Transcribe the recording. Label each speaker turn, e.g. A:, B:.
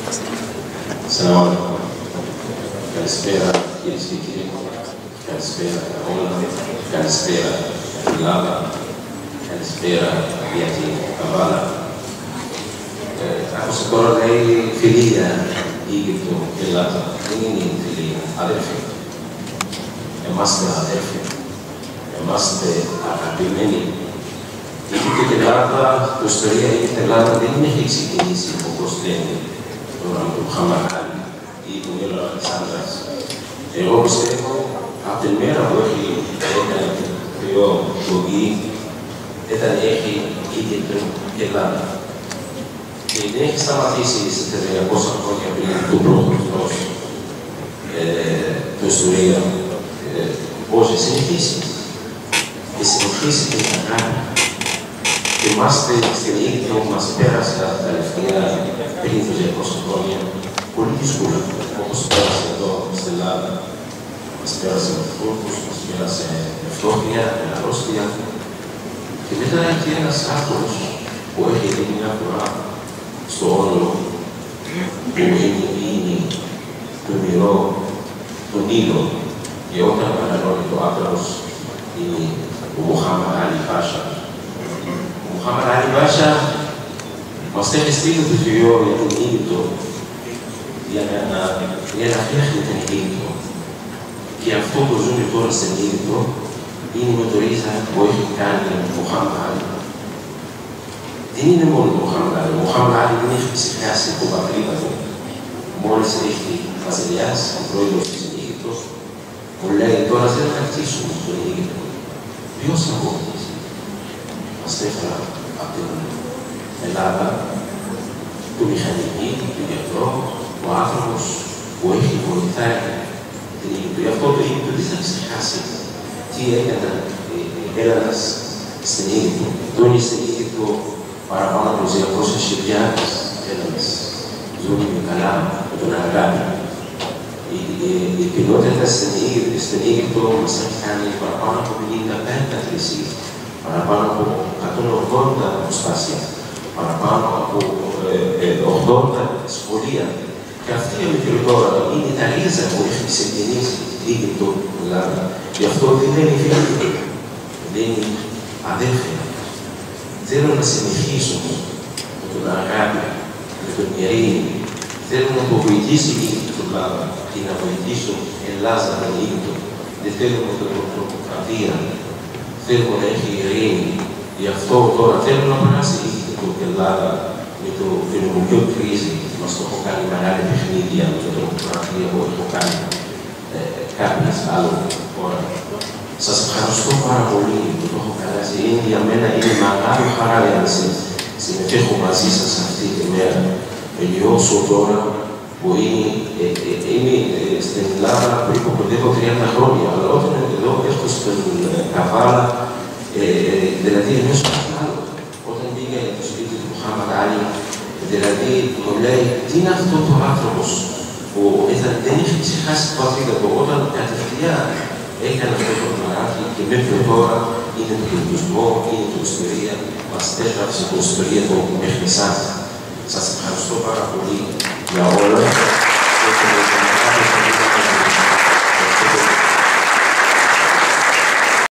A: Σαλάμ. Καλησπέρα κυρίες και κύριοι. Καλησπέρα όλα. Καλησπέρα Ελλάδα. Καλησπέρα για την Καβάλα. Άκουσα τώρα λέει φιλία Αίγυπτο και Ελλάδα. Δεν είναι φιλία, αδέρφοι. Είμαστε αδέρφοι. Είμαστε αγαπημένοι. Η Αίγυπτο και Ελλάδα, η ιστορία Αίγυπτο και Ελλάδα δεν έχει ξεκινήσει όπως λένε τώρα με τον Μουχάμαντ ή τον Ήλιο Αλεξάνδρας. Εγώ πιστεύω από την μέρα που έχει έκανε το κρυό του Γη, ήταν έχει Αίγυπτο και Ελλάδα. Και δεν έχει σταματήσει στα 400 χρόνια πριν του πρώτου του ιστορία. Πώς συνεχίσει. Και συνεχίσει την αγάπη. Θυμάστε στην Αίγυπτο που μας πέρασε τα τελευταία 200 χρόνια πολύ δύσκολα, όπως πέρασε εδώ στην Ελλάδα. Μας πέρασε με Τούρκους, μας πέρασε με φτώχεια, με αρρώστια. Και μετά έχει ένας άνθρωπος που έχει δει μια φορά στο όνειρο που είναι το μυρό, τον ήλιο. Και όταν αναλώνει το άνθρωπος είναι ο Μουχάμαντ Αλί Πάσα. Ο Μουχάμαντ Αλί Πάσα μας έχει στείλει το βιβλίο για την Αίγυπτο για να φτιάχνει την Αίγυπτο. Και αυτό που ζούμε τώρα στην Αίγυπτο είναι με το ρίζα που έχει κάνει ο Μουχάμαντ Αλί. Δεν είναι μόνο το Μουχάμαντ Αλί. Ο Μουχάμαντ Αλί δεν έχει ξεχάσει το πατρίδα του. Μόλις έχει βασιλιάς, ο πρόεδρος της Αίγυπτος, μου λέει τώρα δεν θα χτίσουμε τον Αίγυπτο. Ποιος θα βοηθήσει. Μας έφερα από την Ελλάδα, του μηχανική, του γιατρό, ο άνθρωπος που έχει βοηθάει την Αίγυπτο. Γι' αυτό το Αίγυπτο δεν θα ξεχάσει τι έκανε Έλληνας στην Αίγυπτο. Τώρα στην Αίγυπτο παραπάνω από 200.000 Έλληνες ζουν καλά με τον αγάπη. Η κοινότητα στην Αίγυπτο μας έχει κάνει παραπάνω από 55 εκκλησίες, παραπάνω από 180 αποστάσια, παραπάνω από 80 σχολεία. Και αυτή η μικροτόρα είναι τα ρίζα που έχει ξεκινήσει η Αίγυπτο στην Ελλάδα. Γι' αυτό δεν είναι φίλοι, δεν είναι αδέρφια. Θέλω να συνεχίσουμε με τον αγάπη, με τον ειρήνη. Θέλω να το βοηθήσει η Αίγυπτο στην Ελλάδα και να βοηθήσω Ελλάδα την Αίγυπτο. Δεν θέλω με την τρομοκρατία. Θέλω να έχει ειρήνη. Γι' αυτό τώρα θέλω να περάσει η Αίγυπτο και η Ελλάδα με το φαινομενικό κρίση. Μας το έχω κάνει μεγάλη παιχνίδια με την τρομοκρατία που έχω κάνει κάποιες άλλες χώρες. Σας ευχαριστώ πάρα πολύ που το έχω περάσει. Για μένα είναι μεγάλη χαρά να συμμετέχω μαζί σας αυτή τη μέρα. Νιώσω τώρα που είμαι στην Ελλάδα πριν από 30 χρόνια, αλλά όταν εδώ έρχομαι στην Καβάλα, δηλαδή νιώσω κάτι άλλο. Όταν πήγα στο σπίτι του Μουχάμαντ Αλί, δηλαδή μου λέει, τι είναι αυτό το άνθρωπος που δεν είχε ξεχάσει το πατρίδα του, όταν κατευθείαν έκανε αυτό το μαράκι και μέχρι τώρα είναι το πολιτισμό, είναι την ιστορία, μας έγραψε την ιστορία του μέχρι εσάς. Σας ευχαριστώ πάρα πολύ για όλα.